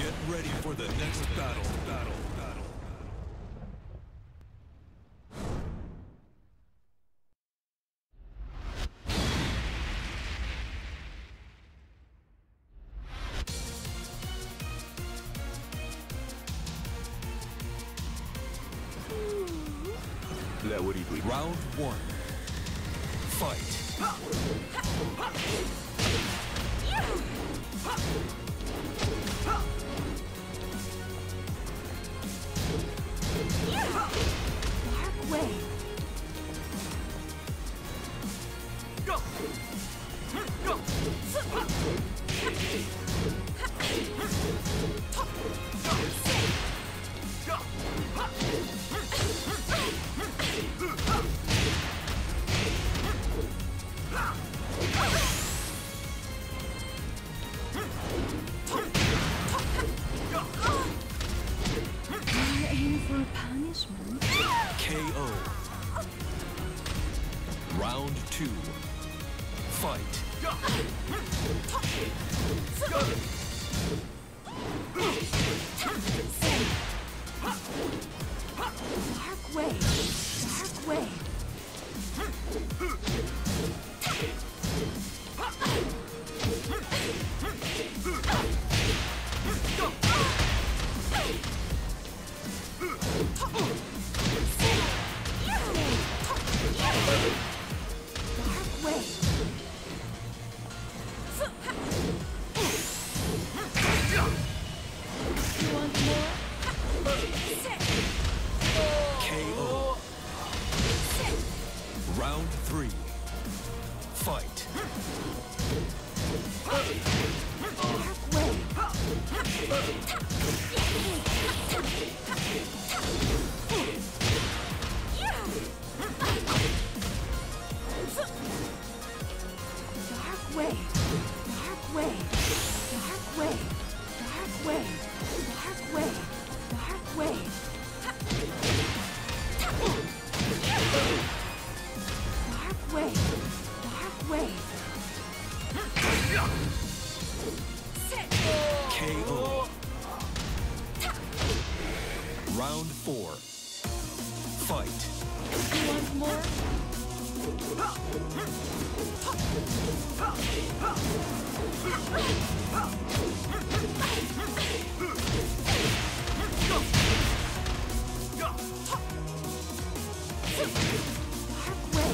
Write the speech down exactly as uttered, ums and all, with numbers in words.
Get ready for the next battle. Battle. Battle. Round one. Fight. Dark way. Go. Go. You're aiming for punishment. K O. Round two. Fight. Dark way. Dark way. Dark way. You want more? K O. Round three. Fight. Dark way. Dark way. Dark way. Dark way. Dark way. Dark way. Dark way. Dark way. Dark way. K O. Round four. Fight. You want more? Dark way.